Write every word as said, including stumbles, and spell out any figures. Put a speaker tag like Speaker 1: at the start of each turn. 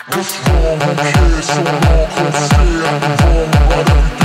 Speaker 1: What's wrong? Who cares so long? Come stay. I've been wrong about everything.